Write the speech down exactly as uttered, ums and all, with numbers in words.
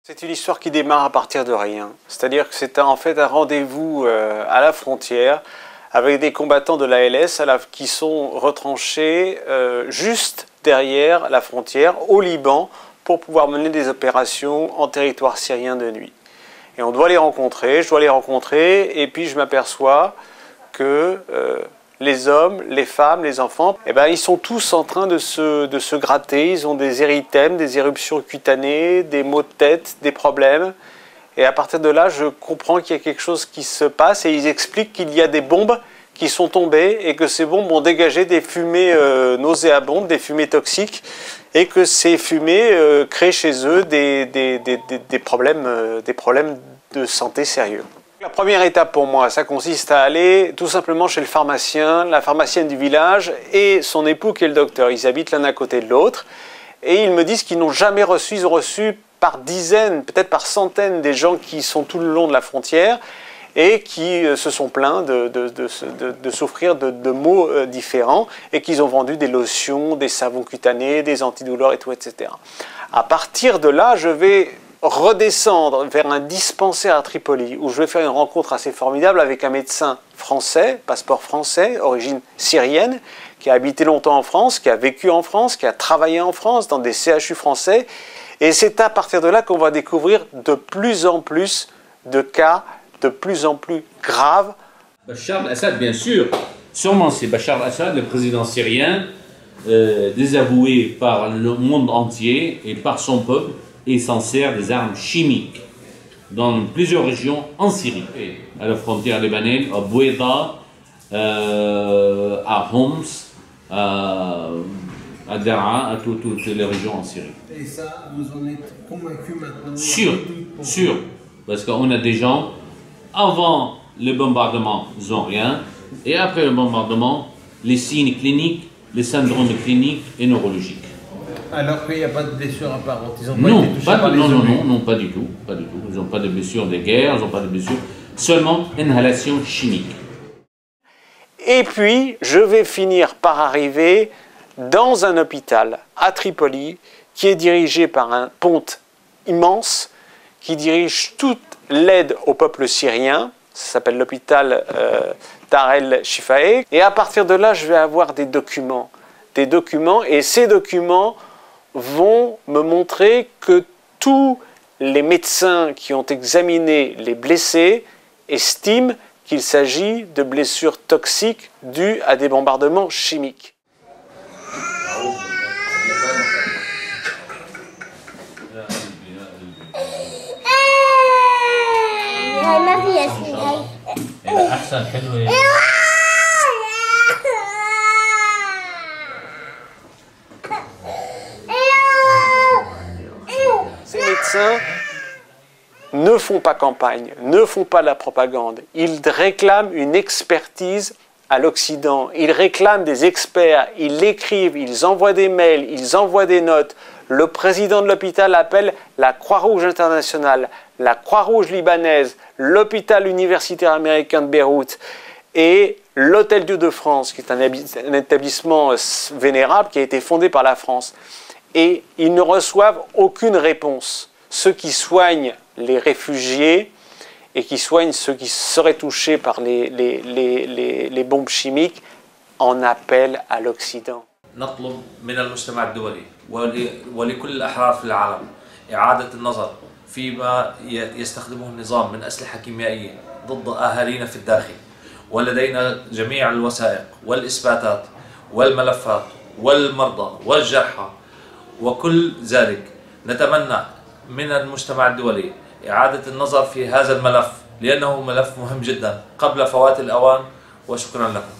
C'est une histoire qui démarre à partir de rien. C'est-à-dire que c'est en fait un rendez-vous euh, à la frontière avec des combattants de l'A L S qui sont retranchés euh, juste derrière la frontière au Liban pour pouvoir mener des opérations en territoire syrien de nuit. Et on doit les rencontrer, je dois les rencontrer, et puis je m'aperçois que euh, les hommes, les femmes, les enfants, eh ben, ils sont tous en train de se, de se gratter, ils ont des érythèmes, des éruptions cutanées, des maux de tête, des problèmes. Et à partir de là, je comprends qu'il y a quelque chose qui se passe et ils expliquent qu'il y a des bombes qui sont tombées et que ces bombes ont dégagé des fumées euh, nauséabondes, des fumées toxiques, et que ces fumées euh, créent chez eux des, des, des, des, des, problèmes, euh, des problèmes de santé sérieux. La première étape pour moi, ça consiste à aller tout simplement chez le pharmacien, la pharmacienne du village et son époux qui est le docteur. Ils habitent l'un à côté de l'autre et ils me disent qu'ils n'ont jamais reçu, ils ont reçu par dizaines, peut-être par centaines des gens qui sont tout le long de la frontière et qui se sont plaints de, de, de, de, de souffrir de, de maux différents et qu'ils ont vendu des lotions, des savons cutanés, des antidouleurs et tout, et cetera. À partir de là, je vais redescendre vers un dispensaire à Tripoli où je vais faire une rencontre assez formidable avec un médecin français, passeport français, origine syrienne, qui a habité longtemps en France, qui a vécu en France, qui a travaillé en France dans des C H U français. Et c'est à partir de là qu'on va découvrir de plus en plus de cas de plus en plus graves. Bachar al-Assad, bien sûr, sûrement c'est Bachar al-Assad, le président syrien, euh, désavoué par le monde entier et par son peuple, et s'en sert des armes chimiques dans plusieurs régions en Syrie, à la frontière libanaise, à Boueda, euh, à Homs, à, à Daraa, à tout, toutes les régions en Syrie. Et ça, vous en êtes convaincu maintenant? Sûr, sûr, parce qu'on a des gens, avant le bombardement, ils n'ont rien, et après le bombardement, les signes cliniques, les syndromes cliniques et neurologiques. Alors qu'il n'y a pas de blessures apparentes, ils n'ont pas non, été touchés pas, par les non, non, obus. non, non, pas du tout, pas du tout. Ils n'ont pas de blessures de guerre, ils n'ont pas de blessures, seulement inhalation chimique. Et puis, je vais finir par arriver dans un hôpital à Tripoli qui est dirigé par un ponte immense qui dirige toute l'aide au peuple syrien. Ça s'appelle l'hôpital euh, Dar el-Shifae. Et à partir de là, je vais avoir des documents. Des documents, et ces documents vont me montrer que tous les médecins qui ont examiné les blessés estiment qu'il s'agit de blessures toxiques dues à des bombardements chimiques. Ces médecins ne font pas campagne, ne font pas de la propagande. Ils réclament une expertise à l'Occident. Ils réclament des experts, ils l'écrivent, ils envoient des mails, ils envoient des notes. Le président de l'hôpital appelle la Croix-Rouge internationale, la Croix-Rouge libanaise, l'hôpital universitaire américain de Beyrouth et l'Hôtel Dieu de France, qui est un, un établissement vénérable qui a été fondé par la France. Et ils ne reçoivent aucune réponse. Ceux qui soignent les réfugiés et qui soignent ceux qui seraient touchés par les, les, les, les, les bombes chimiques en appellent à l'Occident. نطلب من المجتمع الدولي ولكل الأحرار في العالم إعادة النظر فيما يستخدمه النظام من أسلحة كيميائية ضد أهالينا في الداخل، ولدينا جميع الوثائق والإثباتات والملفات والمرضى والجرحى وكل ذلك. نتمنى من المجتمع الدولي إعادة النظر في هذا الملف لأنه ملف مهم جدا قبل فوات الأوان، وشكرا لكم.